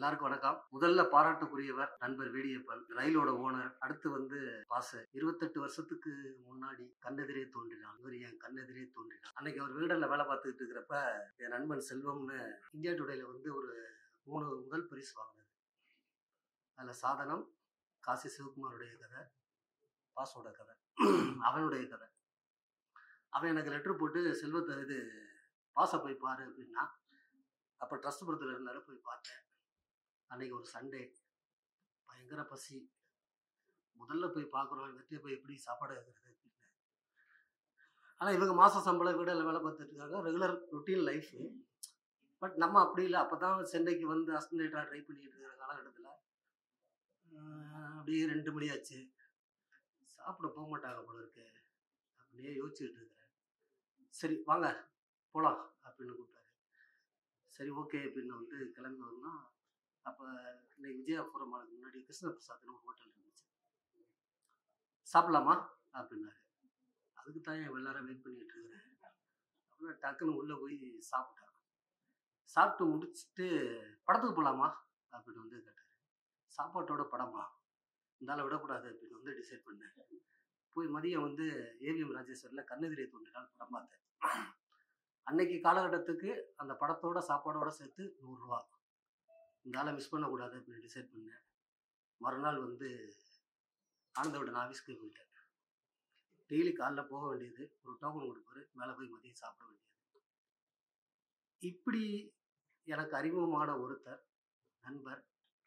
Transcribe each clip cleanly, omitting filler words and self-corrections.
எல்லாருக்கும் வணக்கம். முதல்ல பாராட்டுக்குரியவர் நண்பர் வேடியப்பன், ரயிலோட ஓனர். அடுத்து வந்து பாச 28 வருஷத்துக்கு முன்னாடி கண்ணெதிரே தோன்றினான். இவர் என் கண்ணெதிரே தோன்றினான். அன்னைக்கு அவர் வீடல்ல வேலை பார்த்துக்கிட்டு இருக்கிறப்ப என் நண்பன் செல்வம்னு இந்தியா டுடேல வந்து ஒரு 3 முதல் பரிசு வாங்கினது. அதில் சாதனம், காசி சிவகுமாருடைய கதை, பாஸோட கதை, அவனுடைய கதை. அவன் எனக்கு லெட்டர் போட்டு செல்வத்தை இது பாஸை போய் பாரு அப்படின்னா, அப்போ ட்ரஸ்ட்புரத்தில் இருந்தாரு. போய் பார்த்தேன். அன்னைக்கு ஒரு சண்டே, பயங்கர பசி. முதல்ல போய் பார்க்குறோம், வெற்றியை போய் எப்படி சாப்பாடு கேட்குறது அப்படின்னு. ஆனால் இவங்க மாதம் சம்பளம் வீடில் வேலை பார்த்துட்டு இருக்காங்க, ரெகுலர் ரொட்டீன் லைஃபு. பட் நம்ம அப்படி இல்லை. அப்போ தான் சென்னைக்கு வந்து அசிஸ்டன்டாக ட்ரை பண்ணிட்டு இருக்கிற காலகட்டத்தில் அப்படியே 2 மணி ஆச்சு. சாப்பிட போக மாட்டாங்க போல இருக்கு அப்படியே யோசிச்சுக்கிட்டு இருக்கிறேன். சரி வாங்க போகலாம் அப்படின்னு கூப்பிட்டாரு. சரி ஓகே அப்படின்னு வந்து கிளம்பி வரணும். அப்போ இன்னைக்கு விஜயாபுரமானுக்கு முன்னாடி கிருஷ்ணபிரசாத்னு ஒரு ஹோட்டல் இருந்துச்சு. சாப்பிடலாமா அப்படின்னாரு. அதுக்கு தான் என் எல்லாரும் வெயிட் பண்ணிட்டு இருக்கிறேன். அப்புறம் டக்குன்னு உள்ளே போய் சாப்பிட்டாங்க. சாப்பிட்டு முடிச்சுட்டு படத்துக்கு போகலாமா அப்படின்னு வந்து கேட்டார். சாப்பாட்டோட படமா இருந்தாலும் விடக்கூடாது அப்படின்னு வந்து டிசைட் பண்ணேன். போய் மதியம் வந்து ஏவிஎம் ராஜேஸ்வரில் கண்ணெதிரே தோன்றினால் படம் பார்த்தேன். அன்னைக்கு காலகட்டத்துக்கு அந்த படத்தோட சாப்பாடோட சேர்த்து 100 ரூபா. இந்த ஆளை மிஸ் பண்ணக்கூடாது அப்படின்னு டிசைட் பண்ணேன். மறுநாள் வந்து ஆனந்தவிடன் ஆஃபீஸ்க்கு போயிட்டேன். டெய்லி காலைல போக வேண்டியது, ஒரு டோக்கன் கொடுப்பாரு, மேலே போய் மதியம் சாப்பிட வேண்டியது. இப்படி எனக்கு அறிமுகமான ஒருத்தர் நண்பர்.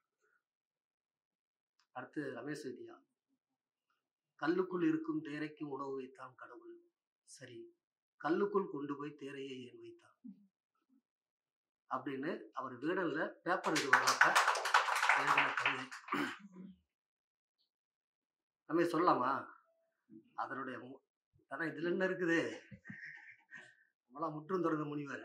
அடுத்து ரமேஷ் வித்யா. கல்லுக்குள் இருக்கும் தேரைக்கு உணவு வைத்தான் கடவுள். சரி, கல்லுக்குள் கொண்டு போய் தேரையை ஏன் வைத்தான் அப்படின்னு அவர் வீடல்ல பேப்பர் இது வர்றப்ப எழுதின கவிதை. நம்ம சொல்லலாமா? அதனுடைய அதான் இதுல என்ன இருக்குது, நம்மளாம் முற்றும் தொடர்ந்த முனிவர்,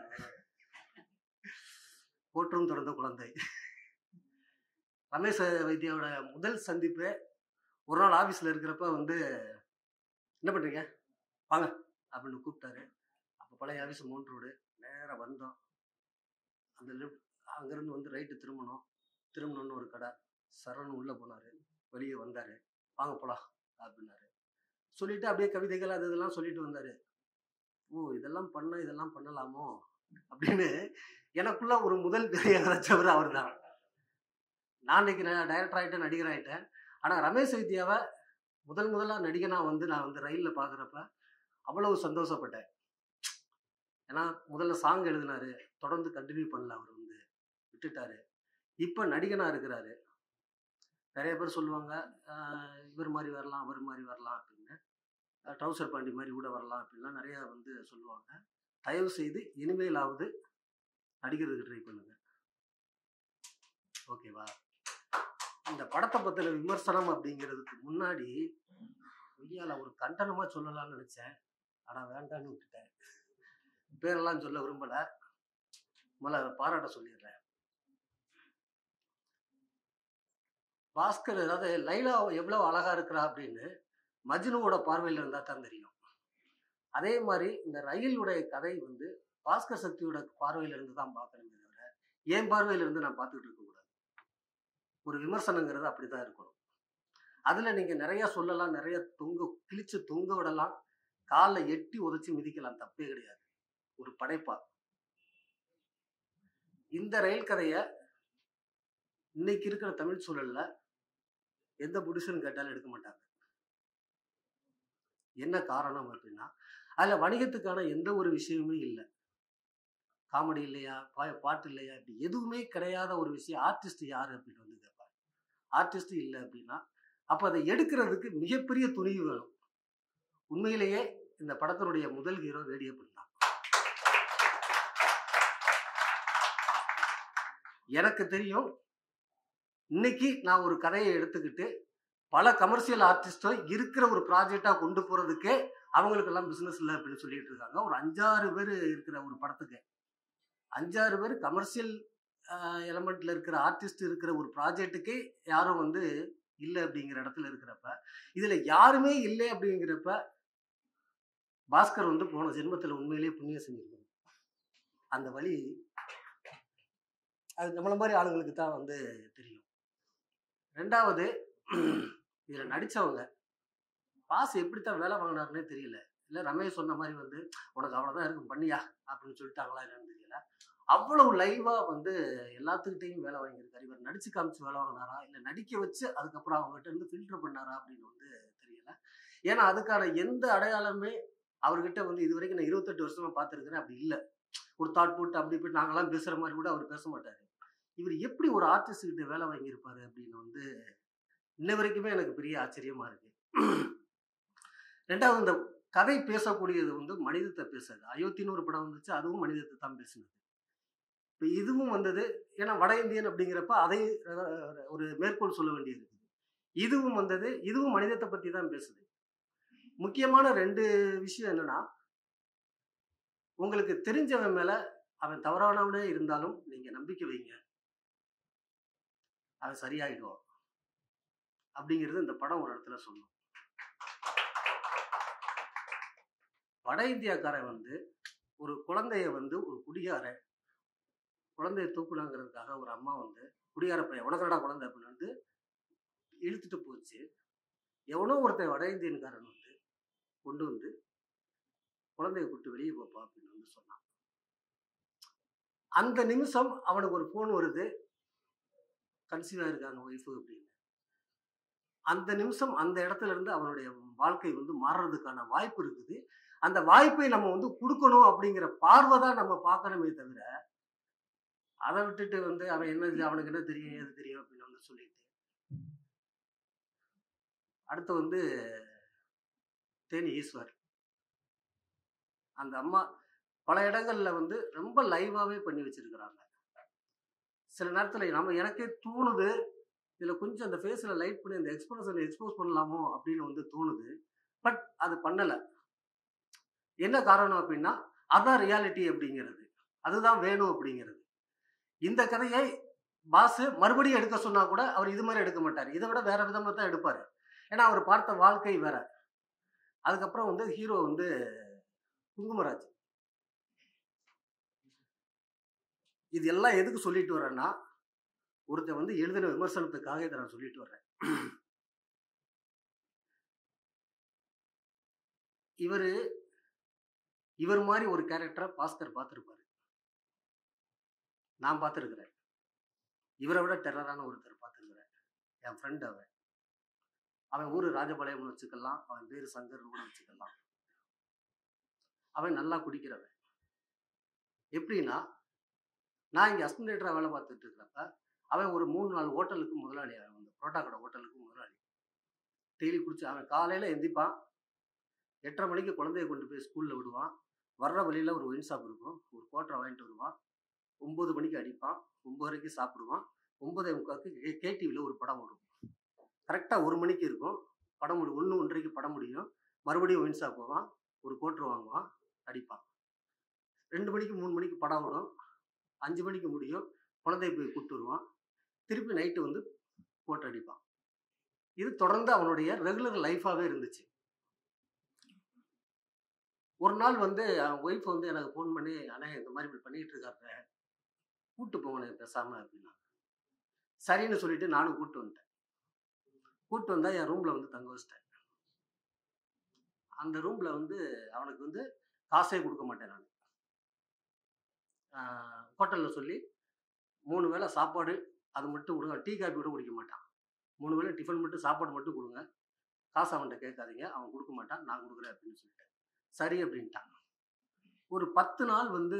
போற்றும் தொடர்ந்த குழந்தை. ரமேஷ் வைத்தியாவோட முதல் சந்திப்பு ஒரு நாள் ஆஃபீஸில் இருக்கிறப்ப வந்து என்ன பண்ணுறீங்க வாங்க அப்படின்னு கூப்பிட்டாரு. அப்போ பழைய ஆஃபீஸ் மவுண்ட் ரோடு. நேராக வந்தோம். அந்த லிஃப்ட் அங்கேருந்து வந்து ரைட்டு திரும்பணும்னு ஒரு கடை. சரன்னு உள்ளே போனார். வெளியே வந்தார். வாங்க போகலாம் அப்படின்னாரு. சொல்லிவிட்டு அப்படியே கவிதைகள் அது இதெல்லாம் சொல்லிட்டு வந்தார். ஓ இதெல்லாம் பண்ணலாமோ அப்படின்னு எனக்குள்ள ஒரு முதல் பெரிய ரச்சவர் அவர் தான். நான் இன்னைக்கு டைரக்டர் ஆகிட்டேன், நடிகர் ஆகிட்டேன். ஆனால் ரமேஷ் வித்யாவை முதலாக நடிகனாக வந்து நான் வந்து ரயிலில் பார்க்குறப்ப அவ்வளவு சந்தோஷப்பட்டேன். ஏன்னா முதல்ல சாங் எழுதினாரு, தொடர்ந்து கண்டினியூ பண்ணல. அவர் வந்து விட்டுட்டாரு. இப்போ நடிகனாக இருக்கிறாரு. நிறைய பேர் சொல்லுவாங்க இவர் மாதிரி வரலாம், அவர் மாதிரி வரலாம் அப்படின்னு, ட்ரௌசர் பாண்டி மாதிரி கூட வரலாம் அப்படின்லாம் நிறையா வந்து சொல்லுவாங்க. தயவு செய்து இனிமேலாவது நடிக்கிறதுக்கு ட்ரை பண்ணுங்க. ஓகேவா? இந்த படத்தை பற்றின விமர்சனம் அப்படிங்கிறதுக்கு முன்னாடி ஐயால ஒரு கண்டனமாக சொல்லலாம்னு நினச்சேன். ஆனால் வேண்டான்னு விட்டுட்டேன். பேரெல்லாம் சொல்ல விரும்பலை. முதல்ல பாராட்ட சொல்லிடுறேன். பாஸ்கர், அதாவது லைலா எவ்வளோ அழகா இருக்கிறா அப்படின்னு மஜ்னுவோட பார்வையில் இருந்தால் தான் தெரியும். அதே மாதிரி இந்த ரயிலுடைய கதை வந்து பாஸ்கர் சக்தியோட பார்வையில இருந்து தான் பார்க்கணுமே தவிர என் பார்வையில இருந்து நான் பார்த்துக்கிட்டு இருக்கக்கூடாது. ஒரு விமர்சனங்கிறது அப்படிதான் இருக்கணும். அதுல நீங்க நிறைய சொல்லலாம், நிறைய கிழிச்சு தொங்க விடலாம், காலை எட்டி உதைச்சு மிதிக்கலாம், தப்பே கிடையாது. ஒரு படைப்பா இந்த ரயில் கதைய இன்னைக்கு இருக்கிற தமிழ் சூழல்ல எந்த ப்ரொடியூசரும் கேட்டாலும் எடுக்க மாட்டாங்க. என்ன காரணம் அப்படின்னா, அதுல வணிகத்துக்கான எந்த ஒரு விஷயமுமே இல்லை. காமெடி இல்லையா, பாட்டு இல்லையா, இப்படி எதுவுமே கிடையாத ஒரு விஷயம். ஆர்டிஸ்ட் யாரு அப்படின்னு வந்து கேட்பாங்க. ஆர்டிஸ்ட் இல்லை அப்படின்னா அப்போ அதை எடுக்கிறதுக்கு மிகப்பெரிய துணிவு வேணும். உண்மையிலேயே இந்த படத்தினுடைய முதல் ஹீரோ வேடியப்பன் தான். எனக்கு தெரியும், இன்னைக்கு நான் ஒரு கதையை எடுத்துக்கிட்டு பல கமர்ஷியல் ஆர்டிஸ்டும் இருக்கிற ஒரு ப்ராஜெக்டாக கொண்டு போகிறதுக்கே அவங்களுக்கெல்லாம் பிஸ்னஸ் இல்லை அப்படின்னு சொல்லிட்டு இருக்காங்க. ஒரு 5-6 பேர் இருக்கிற ஒரு படத்துக்கு 5-6 பேர் கமர்ஷியல் எலமெண்ட்ல இருக்கிற ஆர்டிஸ்ட் இருக்கிற ஒரு ப்ராஜெக்டுக்கே யாரும் வந்து இல்லை அப்படிங்கிற இடத்துல இருக்கிறப்ப, இதுல யாருமே இல்லை அப்படிங்கிறப்ப பாஸ்கர் வந்து போன ஜென்மத்தில் உண்மையிலேயே புண்ணியம் செஞ்சிருக்கணும். அந்த வழி அது நம்மள மாதிரி ஆளுங்களுக்கு தான் வந்து தெரியும். 2வது இதில் நடித்தவங்க பாஸ் எப்படித்தான் வேலை வாங்கினாருன்னே தெரியல. இல்லை ரமேஷ் சொன்ன மாதிரி வந்து உனக்கு அவ்வளோதான் இருக்கும் பண்ணியா அப்படின்னு சொல்லிட்டாங்களா என்னன்னு தெரியல. அவ்வளவு லைவா வந்து எல்லாத்துக்கிட்டையும் வேலை வாங்கியிருக்காரு. இவர் நடிச்சு காமிச்சு வேலை வாங்கினாரா இல்லை நடிக்க வச்சு அதுக்கப்புறம் அவங்ககிட்ட இருந்து ஃபில்டர் பண்ணாரா அப்படின்னு வந்து தெரியல. ஏன்னா அதுக்கான எந்த அடையாளமே அவர்கிட்ட வந்து இது வரைக்கும் நான் 28 வருஷமா பார்த்துருக்கிறேன் அப்படி இல்லை. ஒரு தாட் போட்டு அப்படி போய் நாங்களாம் பேசுற மாதிரி கூட அவர் பேச மாட்டாரு. இவர் எப்படி ஒரு ஆர்டிஸ்ட் கிட்ட வேலை வாங்கியிருப்பாரு அப்படின்னு வந்து இன்ன வரைக்குமே எனக்கு பெரிய ஆச்சரியமா இருக்கு. 2வது இந்த கதை பேசக்கூடியது வந்து மனிதத்தை பேசுது. அயோத்தின்னு ஒரு படம் வந்துச்சு, அதுவும் மனிதத்தை தான் பேசுனது. இப்போ இதுவும் வந்தது. ஏன்னா வட இந்தியன் அப்படிங்கிறப்ப அதை ஒரு மேற்கோள் சொல்ல வேண்டியது. இதுவும் வந்தது, இதுவும் மனிதத்தை பத்தி தான் பேசுது. முக்கியமான 2 விஷயம் என்னன்னா, உங்களுக்கு தெரிஞ்சவன் மேல அவன் தவறானவனே இருந்தாலும் நீங்க நம்பிக்கை வைங்க, அவன் சரியாயிடுவான் அப்படிங்கிறது இந்த படம் ஒரு இடத்துல சொல்லும். வட இந்தியாக்காரன் வந்து ஒரு குழந்தைய வந்து ஒரு குடிகார குழந்தைய தூக்குனாங்கிறதுக்காக ஒரு அம்மா வந்து குடிகார பையன் உனக்கடா குழந்தை அப்படின்னு வந்து இழுத்துட்டு போச்சு. எவனோ ஒருத்தன் வட இந்தியன்காரன் வந்து கொண்டு வந்து குழந்தைய கூப்பிட்டு வெளியே போப்பா அப்படின்னு வந்து சொன்னான். அந்த நிமிஷம் அவனுக்கு ஒரு ஃபோன் வருது, கன்சீவா இருக்காங்க ஒய்ஃபு அப்படின்னு. அந்த நிமிஷம் அந்த இடத்துல இருந்து அவனுடைய வாழ்க்கை வந்து மாறுறதுக்கான வாய்ப்பு இருக்குது. அந்த வாய்ப்பை நம்ம வந்து கொடுக்கணும் அப்படிங்கிற பார்வை தான் நம்ம பார்க்கணுமே தவிர, அதை விட்டுட்டு வந்து அவன் என்ன அவனுக்கு என்ன தெரியும் எது தெரியும் அப்படின்னு வந்து சொல்லிட்டு. அடுத்து வந்து தேனி ஈஸ்வர், அந்த அம்மா பல இடங்கள்ல வந்து ரொம்ப லைவாவே பண்ணி வச்சிருக்கிறாங்க. சில நேரத்தில் நம்ம எனக்கே தோணுது, இதில் கொஞ்சம் அந்த ஃபேஸில் லைட் பண்ணி அந்த எக்ஸ்பிரஷனை எக்ஸ்போஸ் பண்ணலாமோ அப்படின்னு வந்து தோணுது. பட் அது பண்ணலை. என்ன காரணம் அப்படின்னா, அதான் ரியாலிட்டி அப்படிங்கிறது, அதுதான் வேணும் அப்படிங்கிறது. இந்த கதையை பாஸ் மறுபடியும் எடுக்க சொன்னா கூட அவர் இது மாதிரி எடுக்க மாட்டார், இதை விட வேற விதமா தான் எடுப்பாரு. ஏன்னா அவர் பார்த்த வாழ்க்கை வேற. அதுக்கப்புறம் வந்து ஹீரோ வந்து குங்குமராஜ். இது எல்லாம் எதுக்கு சொல்லிட்டு வரேன்னா, ஒருத்தர் வந்து எழுதின விமர்சனத்துக்காக இதை நான் சொல்லிட்டு வர்றேன். இவர் மாதிரி ஒரு கேரக்டரை பாஸ்கர் பார்த்துருப்பாரு, நான் பார்த்துருக்கிறேன். இவரை விட டெரரான ஒருத்தர் பார்த்துருக்கிறேன், என் ஃப்ரெண்ட். அவன் ஊர் ராஜபாளையம்னு வச்சுக்கலாம், அவன் பேர் சங்கர்னு கூட வச்சுக்கலாம். அவன் நல்லா குடிக்கிறவன். எப்படின்னா, நான் இங்கே அசிஸ்டன்டேட்டராக வேலை பார்த்துட்டு இருக்கிறப்ப அவன் ஒரு 3-4 ஹோட்டலுக்கு முதலாளி. அவன் வந்து புரோட்டா கடை ஹோட்டலுக்கு முதலாளி. டெய்லி குடிச்சு அவன் காலையில் எந்திப்பான், 8:30 மணிக்கு குழந்தைய கொண்டு போய் ஸ்கூலில் விடுவான். வர்ற வழியில் ஒரு ஒயின் ஷாப் இருக்கும், ஒரு குவார்ட்டரை வாங்கிட்டு வருவான். 9 மணிக்கு அடிப்பான், 9:30க்கு சாப்பிடுவான். 9:45க்கு கேடிவியில் ஒரு படம் வரும். கரெக்டாக 1 மணிக்கு இருக்கும் படம், 1-1:30க்கு படம் முடியும். மறுபடியும் ஒயின் ஷாப் போவான், ஒரு குவார்ட்டர் வாங்குவான், அடிப்பான். 2 மணிக்கு 3 மணிக்கு படம் வரும், 5 மணிக்கு முடியும், குழந்தைய போய் கூப்பிட்டு வருவான், திருப்பி நைட்டு வந்து குவார்ட்டர் அடிப்பான். இது தொடர்ந்து அவனுடைய ரெகுலர் லைஃபாகவே இருந்துச்சு. ஒரு நாள் வந்து அவன் ஒய்ஃப் வந்து எனக்கு ஃபோன் பண்ணி, அண்ணே இந்த மாதிரி இப்படி பண்ணிட்டு இருக்காரு, கூப்பிட்டு போங்கண்ணே பேசாம அப்படின்னா. சரின்னு சொல்லிட்டு நானும் கூப்பிட்டு வந்துட்டேன். கூப்பிட்டு வந்தா என் ரூம்ல வந்து தங்க வச்சிட்டேன். அந்த ரூம்ல வந்து அவனுக்கு வந்து காசே கொடுக்க மாட்டேன் நான். ஹோட்டலில் சொல்லி 3 வேளை சாப்பாடு அது மட்டும் கொடுங்க, டீ காஃபி கூட குடிக்க மாட்டான். 3 வேளை டிஃபன் மட்டும், சாப்பாடு மட்டும் கொடுங்க, காசு அவன்கிட்ட கேட்காதீங்க, அவன் கொடுக்க மாட்டான், நான் கொடுக்குறேன் அப்படின்னு சொல்லிட்டேன். சரி அப்படின்ட்டான். ஒரு 10 நாள் வந்து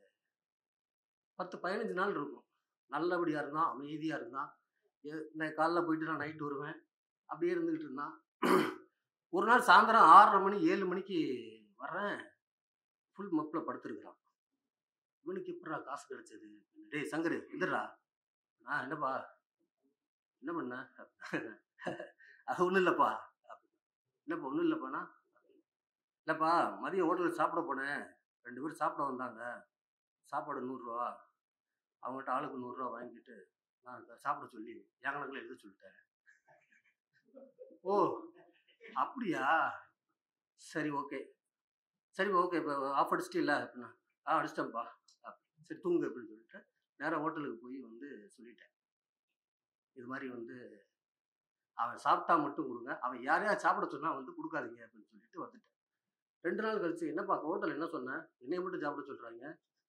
10-15 நாள் இருக்கும். நல்லபடியாக இருந்தான், அமைதியாக இருந்தான். நான் காலைல போயிட்டு நான் நைட்டு வருவேன், அப்படியே இருந்துக்கிட்டு இருந்தான். ஒரு நாள் சாயந்தரம் 6:30 மணி 7 மணிக்கு வர்றேன், ஃபுல் மப்பில் படுத்துருக்குறான். இவனுக்கு எப்படா காசு கிடைச்சது? டேய் சங்கரு எதிரா, நான் என்னப்பா என்ன பண்ண? அது ஒன்றும் இல்லைப்பா. என்னப்பா ஒன்றும் இல்லைப்பாண்ணா? இல்லைப்பா, மதியம் ஹோட்டலுக்கு சாப்பிட போனேன், 2 பேர் சாப்பிட வந்தாங்க, சாப்பாடு 100 ரூபா, அவங்ககிட்ட ஆளுக்கு 100 ரூபா வாங்கிட்டு நான் சாப்பிட சொல்லி என் கணக்கில் எழுத சொல்லிட்டேன். ஓ அப்படியா, சரி ஓகே, சரிப்பா ஓகே, இப்போ ஆஃப் அடிச்சிட்டு இல்லை அப்படின்னா, அடிச்சிட்டேன்ப்பா, சரி தூங்கு அப்படின்னு சொல்லிட்டு நேராக ஹோட்டலுக்கு போய் வந்து சொல்லிட்டேன். இது மாதிரி வந்து அவன் சாப்பிட்டா மட்டும் கொடுங்க, அவன் யாரையாவது சாப்பிட சொன்னா வந்து கொடுக்காதீங்க அப்படின்னு சொல்லிட்டு வந்துட்டேன். 2 நாள் கழிச்சு, என்னப்பா ஹோட்டல் என்ன சொன்னேன், என்னைய மட்டும் சாப்பிட சொல்றாங்க,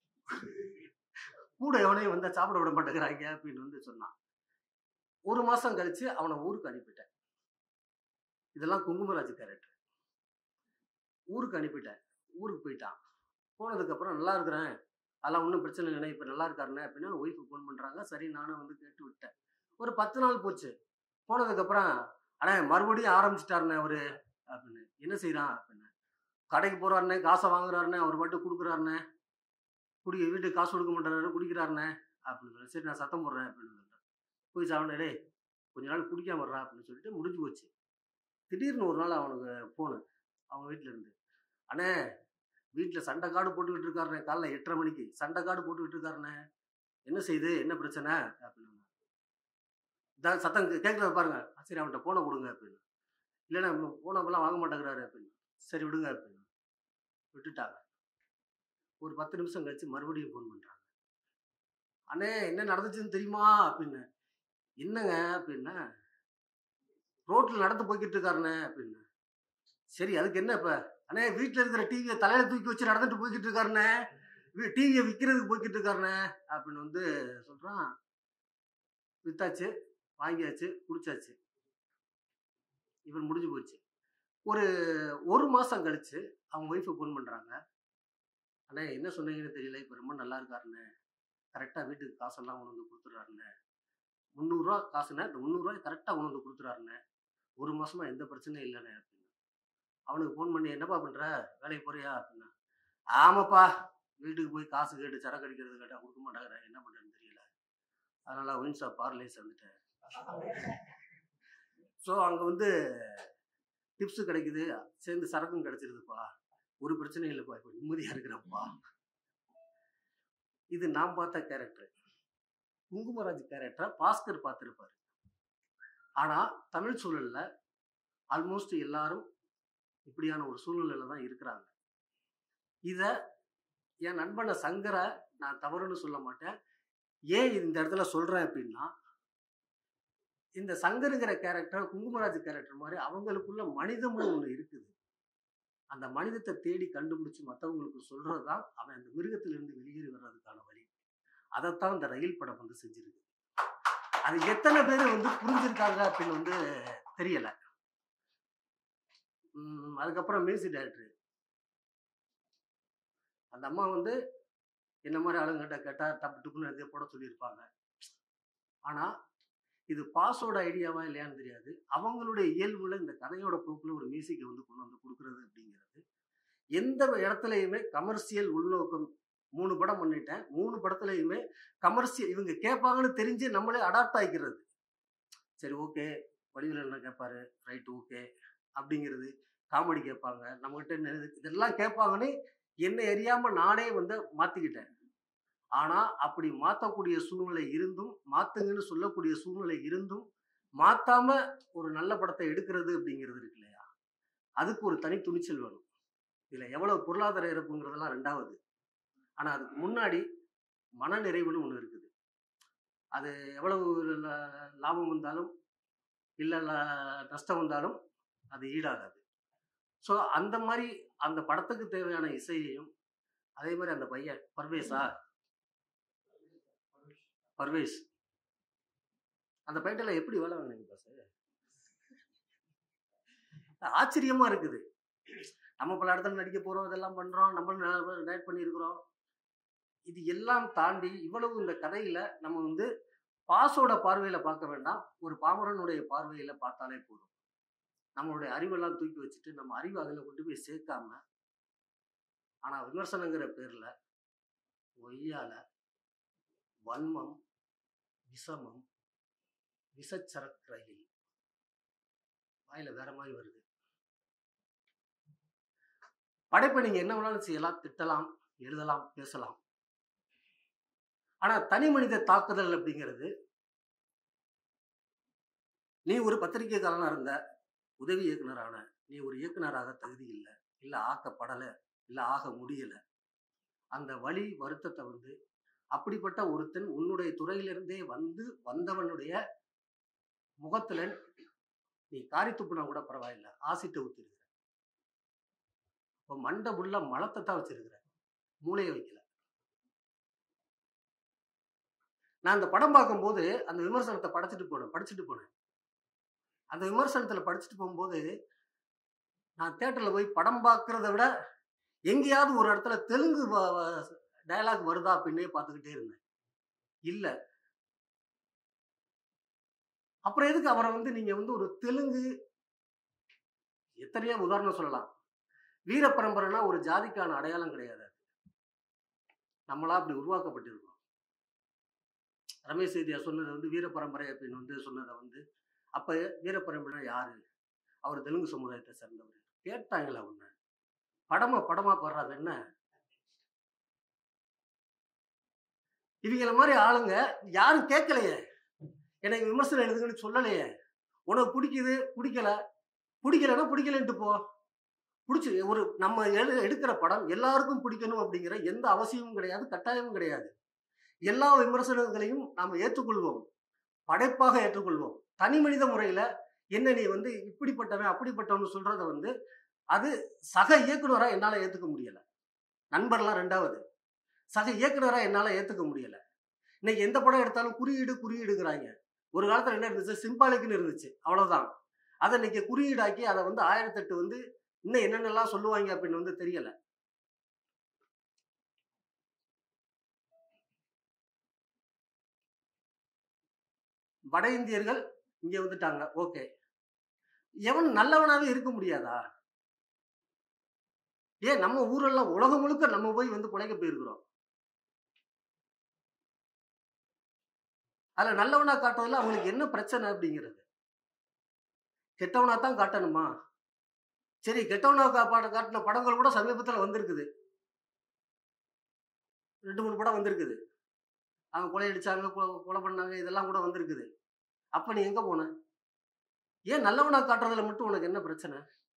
கூட எவனையும் வந்தா சாப்பிட விட மாட்டேங்கிறாங்க அப்படின்னு வந்து சொன்னான். 1 மாசம் கழிச்சு அவனை ஊருக்கு அனுப்பிட்டேன். இதெல்லாம் குங்குமராஜ் கேரக்டர். ஊருக்கு அனுப்பிட்டேன். ஊருக்கு போயிட்டான். போனதுக்கு அப்புறம் நல்லா இருக்கிறேன், அதெல்லாம் ஒன்றும் பிரச்சனை இல்லைண்ணே, இப்போ நல்லா இருக்காருண்ணே அப்படின்னு ஒய்ஃபு ஃபோன் பண்ணுறாங்க. சரி, நானும் வந்து கேட்டு விட்டேன். ஒரு 10 நாள் போச்சு. போனதுக்கப்புறம், அண்ணே மறுபடியும் ஆரம்பிச்சிட்டாருண்ணே அவரு அப்படின்னு. என்ன செய்யறான் அப்படின்னு. கடைக்கு போறாருண்ணே, காசை வாங்குறாருண்ணே, அவர் மட்டும் கொடுக்குறாருண்ணே, வீட்டுக்கு காசு கொடுக்க மாட்டாரு, குடிக்கிறாருண்ணே அப்படின்னு. சரி, நான் சத்தம் போடுறேன் அப்படின்னு சொல்லிட்டேன். போய் சாப்பிட, டே கொஞ்ச நாள் குடிக்காம வர்றா அப்படின்னு சொல்லிட்டு முடிஞ்சு போச்சு. திடீர்னு ஒரு நாள் அவனுக்கு ஃபோனு அவங்க வீட்டில் இருந்து, அண்ணே வீட்டில் சண்டை காடு போட்டுக்கிட்டு இருக்காருண்ணே, காலைல 8:30 மணிக்கு சண்டை காடு போட்டுக்கிட்டு இருக்காருண்ணே, என்ன செய்யுது, என்ன பிரச்சனை அப்படின்னு. இதான் சத்தம் கேட்குறத பாருங்க. சரி, அவன்கிட்ட ஃபோனை கொடுங்க அப்படின்னு. இல்லைண்ணா ஃபோனப்பெல்லாம் வாங்க மாட்டேங்கிறாரு அப்படின்னு. சரி விடுங்க அப்படின்னு விட்டுட்டாங்க. ஒரு 10 நிமிஷம் கழிச்சு மறுபடியும் ஃபோன் பண்ணுறாங்க. அண்ணே என்ன நடந்துச்சுன்னு தெரியுமா அப்படின்னு. என்னங்க அப்படின்னா, ரோட்டில் நடந்து போய்கிட்டு இருக்காருண்ணே அப்படின்னு. சரி, அதுக்கு என்ன இப்போ? அண்ணே வீட்டில் இருக்கிற டிவியை தலையில தூக்கி வச்சு நடந்துட்டு போய்கிட்டு இருக்காருண்ணே, டிவியை விற்கிறதுக்கு போய்கிட்டு இருக்காருண்ணே அப்படின்னு வந்து சொல்கிறான். வித்தாச்சு, வாங்கியாச்சு, குடிச்சாச்சு, இவன் முடிஞ்சு போச்சு. ஒரு மாதம் கழிச்சு அவங்க ஒய்ஃபை ஃபோன் பண்ணுறாங்க. அண்ணே என்ன சொன்னீங்கன்னு தெரியல, இப்போ ரொம்ப நல்லா இருக்காருண்ணே, கரெக்டாக வீட்டுக்கு காசெல்லாம் கொண்டு வந்து கொடுத்துட்றாருண்ணே, 300 ரூபா காசுண்ணே, இந்த 300 ரூபாய் கரெக்டாக கொண்டு வந்து கொடுத்துட்றாருண்ணே, 1 மாசமா எந்த பிரச்சனையும் இல்லைண்ணே அப்படின்னு. அவனுக்கு ஃபோன் பண்ணி, என்னப்பா பண்ணுற, வேலைக்கு போறியா அப்படின்னா. ஆமாப்பா, வீட்டுக்கு போய் காசு கேட்டு சரக்கு அடிக்கிறது கேட்டால் கொடுக்க மாட்டாங்கிறேன், என்ன பண்ணுறேன்னு தெரியல, அதனால ஒயின் ஷாப் பார்லேயே சேர்ந்துட்டேன். ஸோ அங்கே வந்து டிப்ஸு கிடைக்குது, சேர்ந்து சரக்கும் கிடைச்சிருதுப்பா, ஒரு பிரச்சனையும் இல்லைப்பா, இப்போ நிம்மதியாக இருக்கிறப்பா. இது நான் பார்த்த கேரக்டர். குங்குமராஜ் கேரக்டரை பாஸ்கர் பார்த்துருப்பாரு. ஆனால் தமிழ் சூழலில் ஆல்மோஸ்ட் எல்லாரும் இப்படியான ஒரு சூழ்நிலையில தான் இருக்கிறாங்க. இதை என் நண்பனை சங்கரை நான் தவறுன்னு சொல்ல மாட்டேன். ஏன் இந்த இடத்துல சொல்கிறேன் அப்படின்னா, இந்த சங்கருங்கிற கேரக்டர் குங்குமராஜ் கேரக்டர் மாதிரி அவங்களுக்குள்ள மனிதம்னு ஒன்று இருக்குது. அந்த மனிதத்தை தேடி கண்டுபிடிச்சி மற்றவங்களுக்கு சொல்கிறது தான் அவன் அந்த மிருகத்திலிருந்து வெளியேறி வர்றதுக்கான வழி. அதைத்தான் இந்த ரயில் படம் வந்து செஞ்சிருக்கு. அது எத்தனை பேர் வந்து புரிஞ்சிருக்காங்க அப்படின்னு வந்து தெரியலை. அதுக்கப்புறம் மியூசிக் டைரக்டர், அந்த அம்மா வந்து என்ன மாதிரி ஆளுங்கிட்ட கேட்டால் டப்பு டப்புன்னு எதையோ போட சொல்லியிருப்பாங்க. ஆனால் இது பாஸோட ஐடியாவா இல்லையான்னு தெரியாது. அவங்களுடைய இயல்புல இந்த கதையோட போக்கில் ஒரு மியூசிக்கை வந்து கொண்டு வந்து கொடுக்குறது அப்படிங்கிறது எந்த இடத்துலையுமே கமர்ஷியல் உள்நோக்கம். 3 படம் பண்ணிட்டேன், 3 படத்துலையுமே கமர்ஷியல் இவங்க கேட்பாங்கன்னு தெரிஞ்சு நம்மளே அடாப்ட் ஆகிக்கிறது. சரி ஓகே, வடிவில் என்ன கேட்பாரு, ரைட் ஓகே அப்படிங்கிறது. காமெடி கேட்பாங்க நம்மகிட்ட, இதெல்லாம் கேட்பாங்கன்னு என்னை அறியாமல் நானே வந்து மாற்றிக்கிட்டேன். ஆனால் அப்படி மாற்றக்கூடிய சூழ்நிலை இருந்தும், மாற்றுங்கன்னு சொல்லக்கூடிய சூழ்நிலை இருந்தும் மாற்றாம ஒரு நல்ல படத்தை எடுக்கிறது அப்படிங்கிறது இருக்கு இல்லையா, அதுக்கு ஒரு தனி துணிச்சல் வேணும். இதில் எவ்வளவு பொருளாதார இறப்புங்கிறதெல்லாம் 2வது. ஆனால் அதுக்கு முன்னாடி மன நிறைவுன்னு ஒன்று இருக்குது. அது எவ்வளவு லாபம் வந்தாலும் இல்லை நஷ்டம் வந்தாலும் அது ஈடாகாது. ஸோ அந்த மாதிரி அந்த படத்துக்கு தேவையான இசையையும், அதே மாதிரி அந்த பையன் பர்வேஸ் அந்த பையன்ல எப்படி வேலை வாங்கினீங்க பாஸ்? ஆச்சரியமா இருக்குது. நம்ம பல இடத்துல நடிக்க போறோம், இதெல்லாம் பண்றோம், நம்மளும் டைரக்ட் பண்ணியிருக்கிறோம். இது எல்லாம் தாண்டி இவ்வளவு இந்த கதையில நம்ம வந்து பாஸோட பார்வையில பார்க்க வேண்டாம், ஒரு பாமரனுடைய பார்வையில பார்த்தாலே போதும். நம்மளுடைய அறிவெல்லாம் தூக்கி வச்சுட்டு நம்ம அறிவு அதில் கொண்டு போய் சேர்க்காம, ஆனால் விமர்சனங்கிற பேர்ல ஒய்யால வன்மம், விஷமம், விஷச்சரக்கு ரயில் வாயில வேற மாதிரி வருது. படைப்பை நீங்க என்ன வேணாலும் செய்யலாம், திட்டலாம், எழுதலாம், பேசலாம். ஆனா தனி மனித தாக்குதல் அப்படிங்கிறது, நீ ஒரு பத்திரிகைக்காரனா இருந்த, உதவி இயக்குனரான நீ ஒரு இயக்குனராக தகுதி இல்லை, இல்லை ஆக்கப்படலை, இல்லை ஆக முடியலை. அந்த வலி வருத்தத்தை வந்து அப்படிப்பட்ட ஒருத்தன் உன்னுடைய துறையிலிருந்தே வந்தவனுடைய முகத்துல நீ காரி துப்புனா கூட பரவாயில்ல, ஆசிட்ட ஊத்திருக்கிற. இப்போ மண்டை புள்ள மலத்தை தான் வச்சிருக்கிற, மூளையை வைக்கல. நான் அந்த படம் பார்க்கும்போது அந்த விமர்சனத்தை படிச்சுட்டு போனேன். அந்த விமர்சனத்துல படிச்சுட்டு போகும்போது நான் தியேட்டர்ல போய் படம் பார்க்கறத விட எங்கேயாவது ஒரு இடத்துல தெலுங்கு டயலாக் வருதா அப்படின்னே பார்த்துக்கிட்டே இருந்தேன். இல்ல. அப்புறம் எதுக்கு அவரை நீங்க ஒரு தெலுங்கு, எத்தனையோ உதாரணம் சொல்லலாம். வீர பரம்பரைனா ஒரு ஜாதிக்கான அடையாளம் கிடையாது, நம்மளா அப்படி உருவாக்கப்பட்டிருக்கோம். ரமேஷ் சேதியா சொன்னது வீர பரம்பரை அப்படின்னு சொன்னதை அப்ப வீர பரம்பரை யாரு, அவர் தெலுங்கு சமுதாயத்தை சேர்ந்தவர். கேட்டாங்களா ஒண்ணு படமா போடுறாங்க என்ன? இவங்கள மாதிரி ஆளுங்க யாரும் கேட்கலையே, எனக்கு விமர்சனம் எழுதுங்கன்னு சொல்லலையே. உனக்கு பிடிக்குது, பிடிக்கலன்னா பிடிக்கலன்ட்டு போ. பிடிச்சி நம்ம எடுக்கிற படம் எல்லாருக்கும் பிடிக்கணும் அப்படிங்கிற எந்த அவசியமும் கிடையாது, கட்டாயமும் கிடையாது. எல்லா விமர்சனங்களையும் நாம் ஏற்றுக்கொள்வோம், படைப்பாக ஏற்றுக்கொள்வோம். தனி மனித முறையில என்ன நீ இப்படிப்பட்டவன் அப்படிப்பட்டவன் சொல்றத அது சக இயக்குனரா என்னால ஏத்துக்க முடியல. நண்பர்லாம் ரெண்டாவது, சக இயக்குனரா என்னால ஏத்துக்க முடியல. இன்னைக்கு எந்த படம் எடுத்தாலும் குறியீடுங்கிறாங்க. ஒரு காலத்துல என்ன இருந்துச்சு, சிம்பாலிக்னு இருந்துச்சு, அவ்வளவுதான். அதை இன்னைக்கு குறியீடாக்கி அதை 1008 இன்னும் என்னென்னலாம் சொல்லுவாங்க அப்படின்னு தெரியல. வட இந்தியர்கள் இங்க வந்துட்டாங்க, ஓகே. எவன் நல்லவனாவே இருக்க முடியாதா? ஏன் நம்ம ஊரெல்லாம் உலகம் முழுக்க நம்ம போய் பிழைக்க போயிருக்கிறோம். அதுல நல்லவனா காட்டுறதுல அவங்களுக்கு என்ன பிரச்சனை அப்படிங்கிறது. கெட்டவனா தான் காட்டணுமா? சரி, கெட்டவனா காட்டின படங்கள் கூட சமீபத்தில் வந்திருக்குது, 2-3 படம் வந்திருக்குது. அவங்க கொலையடிச்சாங்க, கொலை பண்ணாங்க, இதெல்லாம் கூட வந்திருக்குது. அப்ப நீ எங்க போன? ஏன் நல்லவனா காட்டுறதுல மட்டும் உனக்கு என்ன பிரச்சனை?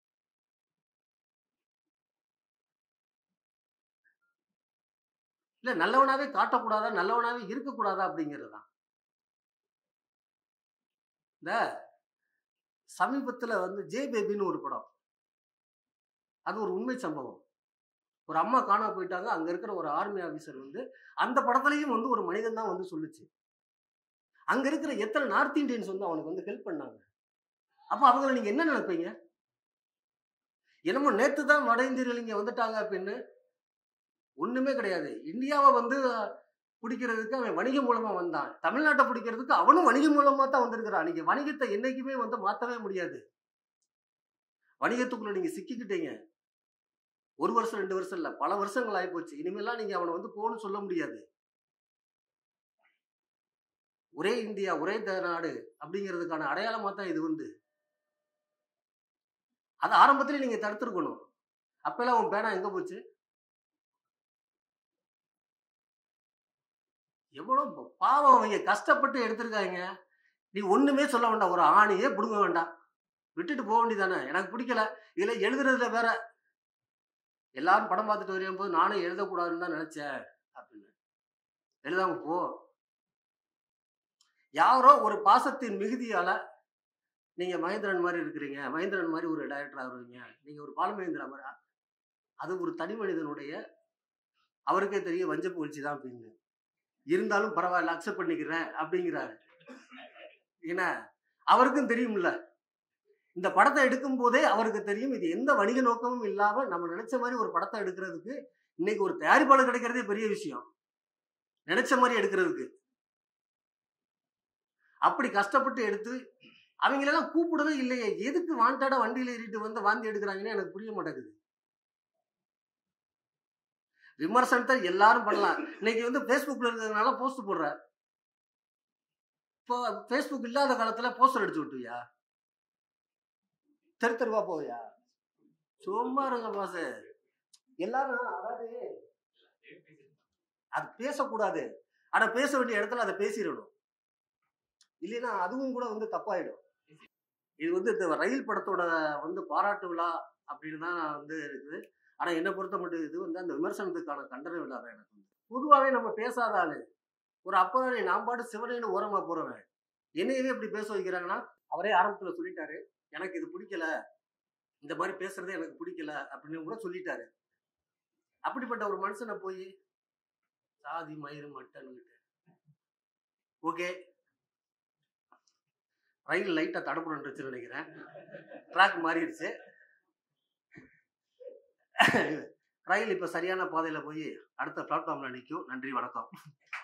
இல்ல, நல்லவனாவே காட்டக்கூடாதா, நல்லவனாவே இருக்கக்கூடாதா அப்படிங்கிறதுதான். இந்த சமீபத்துல ஜே பேபின்னு ஒரு படம், அது ஒரு உண்மை சம்பவம். ஒரு அம்மா காணா போயிட்டாங்க, அங்க இருக்கிற ஒரு ஆர்மி ஆபீசர் அந்த படத்துலயும் ஒரு மனிதன் தான் சொல்லுச்சு. அங்க இருக்கிற எத்தனை நார்த் இந்தியன்ஸ் அவனுக்கு ஹெல்ப் பண்ணாங்க. அப்ப அவங்களை நீங்க என்ன நினைப்பீங்க? என்னமோ நேத்து தான் வட இந்தியர்கள் இங்க வந்துட்டாங்க அப்படின்னு ஒண்ணுமே கிடையாது. இந்தியாவை பிடிக்கிறதுக்கு அவன் வணிக மூலமா வந்தான். தமிழ்நாட்டை பிடிக்கிறதுக்கு அவனும் வணிக மூலமா தான் வந்திருக்கிறான். நீங்க வணிகத்தை என்னைக்குமே மாத்தவே முடியாது. வணிகத்துக்குள்ள நீங்க சிக்கிக்கிட்டீங்க. 1 வருஷம் 2 வருஷம் இல்ல, பல வருஷங்கள் ஆகி போச்சு. இனிமேலாம் நீங்க அவனை போன்னு சொல்ல முடியாது. ஒரே இந்தியா ஒரே நாடு அப்படிங்கிறதுக்கான அடையாளமா தான் இது. அது ஆரம்பத்திலே நீங்க தடுத்திருக்கணும். அப்பெல்லாம் உன் பேனா எங்க போச்சு? எவ்வளவு பாவம், அவங்க கஷ்டப்பட்டு எடுத்திருக்காங்க. நீ ஒண்ணுமே சொல்ல வேண்டாம், ஒரு ஆணியே புடுங்க வேண்டாம், விட்டுட்டு போக வேண்டியதானே. எனக்கு பிடிக்கல, இதுல எழுதுறதுல வேற. எல்லாரும் படம் பார்த்துட்டு வரையும் போது நானும் எழுதக்கூடாதுன்னு தான் நினைச்சேன் அப்படின்னு. எழுதாம போ. யாரோ ஒரு பாசத்தின் மிகுதியால நீங்க மகேந்திரன் மாதிரி இருக்கிறீங்க, மகேந்திரன் மாதிரி ஒரு டைரக்டர் ஆகுறீங்க, நீங்க ஒரு பாலுமகேந்திரா மாதிரி. அது ஒரு தனி மனிதனுடைய, அவருக்கே தெரிய வஞ்ச புகழ்ச்சி தான் அப்படின்னு. இருந்தாலும் பரவாயில்ல, அக்செப்ட் பண்ணிக்கிறேன் அப்படிங்கிறாரு. ஏன்னா அவருக்கும் தெரியும்ல, இந்த படத்தை எடுக்கும் போதே அவருக்கு தெரியும் இது எந்த வணிக நோக்கமும் இல்லாம நம்ம நினைச்ச மாதிரி ஒரு படத்தை எடுக்கிறதுக்கு இன்னைக்கு ஒரு தயாரிப்பாளர் கிடைக்கிறதே பெரிய விஷயம். நினைச்ச மாதிரி எடுக்கிறதுக்கு அப்படி கஷ்டப்பட்டு எடுத்து அவங்களெல்லாம் கூப்பிடவே இல்லையே. எதுக்கு வாண்டடா வண்டியில ஏறிட்டு வாந்தி எடுக்கிறாங்கன்னு எனக்கு புரிய மாட்டேங்குது. விமர்சனத்தை எல்லாரும் பண்ணலாம். இன்னைக்கு பேஸ்புக்ல இருக்கிறதுனால போஸ்ட் போடுற. இப்போ பேஸ்புக் இல்லாத காலத்துல போஸ்டர் அடிச்சு விட்டுவியா? தெருவா போவியா? சும்மா இருங்க பாச. எல்லாரும் அதாவது அது பேசக்கூடாது, ஆனா பேச வேண்டிய இடத்துல அதை பேசிடணும். இல்லைன்னா அதுவும் கூட தப்பாயிடும். இது இந்த ரயில் படத்தோட பாராட்டு விழா அப்படின்னு தான் இருக்குது. ஆனா என்னை பொறுத்த மட்டும் இது அந்த விமர்சனத்துக்கான கண்டன விழா தான். எனக்கு பொதுவாகவே நம்ம பேசாத ஆளு ஒரு அப்பதானே நான் பாட்டு சிவனேன்னு ஓரமா போறவன் என்னையவே இப்படி பேச வைக்கிறாங்கன்னா அவரே ஆரம்பத்துல சொல்லிட்டாரு, எனக்கு இது பிடிக்கல, இந்த மாதிரி பேசுறதே எனக்கு பிடிக்கல அப்படின்னு கூட சொல்லிட்டாரு. அப்படிப்பட்ட ஒரு மனுஷனை போய் சாதி மயிறு மட்டன்னுட்டு ஓகே. ரயில் லைட்டா தடப்புறன்னு நினைக்கிறேன், ட்ராக் மாறிடுச்சு. ரயில் இப்ப சரியான பாதையில போய் அடுத்த பிளாட்ஃபார்ம்ல நிற்கும். நன்றி, வணக்கம்.